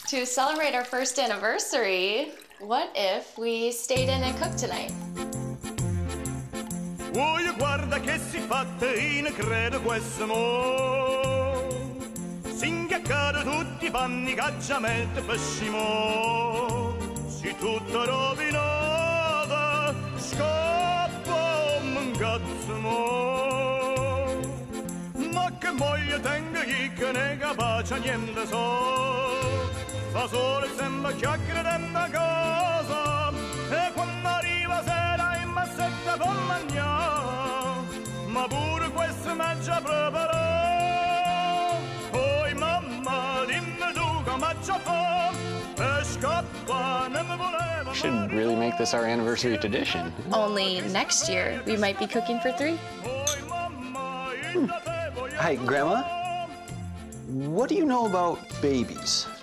To celebrate our first anniversary, what if we stayed in and cooked tonight? Oh, guarda che si fatte in credo questo mo. Si inghiaccato tutti i panni caggiamento pescimo. Si tutto rovinato, scappa un incazzo mo. Ma che moglie tengo chi che ne capace niente so. Fa solo sempre chiacchiere dentro casa. E quando arriva sera in massetta con mangiare. Ma pure questo mi già preparato. Poi mamma dimmi tu come già fa. E scappa non mi voleva. Should really make this our anniversary tradition. Only next year, we might be cooking for 3. Hi, Grandma. What do you know about babies?